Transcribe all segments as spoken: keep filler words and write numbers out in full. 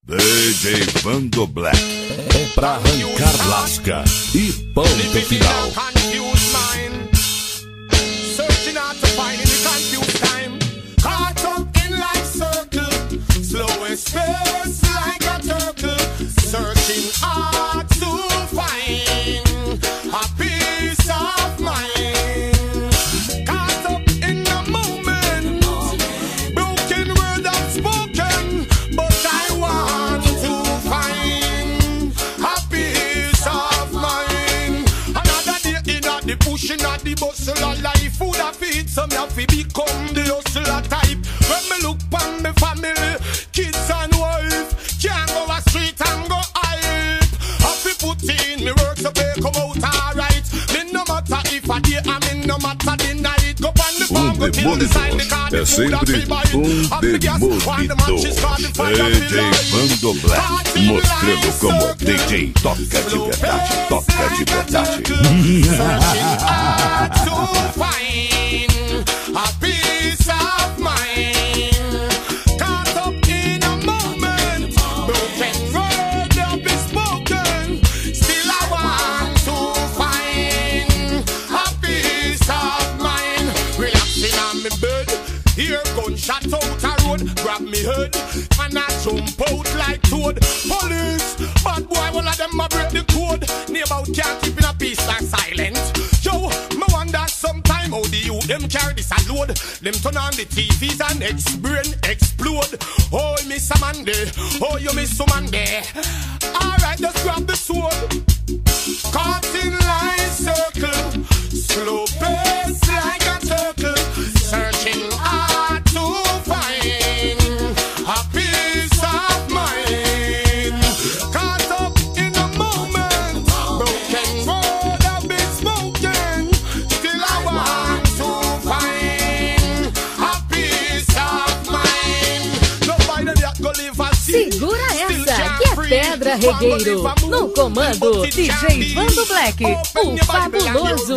D J Vando Black. É pra arrancar lasca e ponto final. Searching out to find in the confused time. Caught up in like circle, slow and space like a turtle. Searching hard to find a peace of mind. Caught up in the moment, broken word unspoken, but I want to find a peace of mind. Another day in the pushing at the bustle of life, food I feed, so me have to become the hustler type. When me look on me family, kids and wife, can't go a street and go hype. Have to put in me work so they come out alright. Me no matter if I day and me no matter the night. Go on the farm, go till the sign the car, the food I feel buy it. Have the gas, while the matches got the fire D J Vando Black, mostrando como D J toca de verdade, toca de verdade. Searching hard to find a peace of mind. Caught up in a moment, broken word up is spoken. Still I want to find a peace of mind. Relaxing on me bed, hear gunshot out a road, grab me head and I jump out like toad. Police, bad boy, one of them a break the code. Neighbor can't keep in a peace like silent. Yo, me wonder sometime how the youth them carry this a load. Them turn on the T Vs and ex-brain explode. Oh, Miss Amanda, oh, you Miss Amanda. Alright, just grab the sword. Caught in line circle, slow pace like a turtle. Searching hard to find a peace of mind. Caught up in a moment, broken word have been spoken. Still I want to find a peace of mind. Nobody that go live a Segura essa, que é Pedra Regueiro. No comando, D J Vando Black, o fabuloso.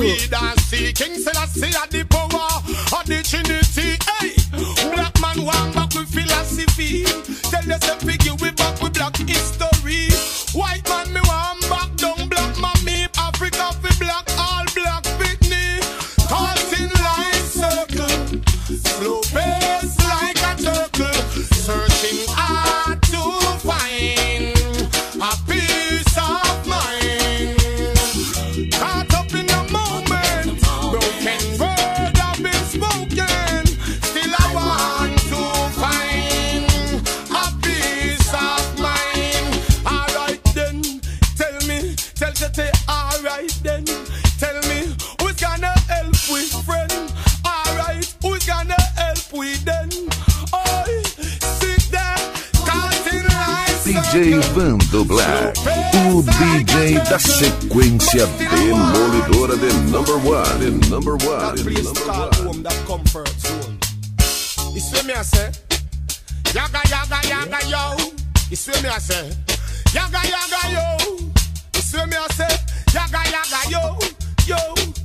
Black man want back with philosophy. Tell yourself figure we back with black history. White man me want back down black mommy. Africa fi black, all black Whitney. Caught in line circle, slow pace like a turtle. Searching hard to find a peace of mind. Caught up in a moment, broken word have been spoken. Still I want to find a peace of mind. Alright then, tell me, tell Tete, alright then, tell me who's gonna help with friend. Alright, who's gonna help with then? Oh, sit there, caught in line D J Vando Black, o D J da sequência demolidora de number one, de number one, de number one. That comfort zone. You see me I say, yaga yaga yaga yo. You see me I say, yaga yaga yo. You see me I say, yaga yaga yo yo.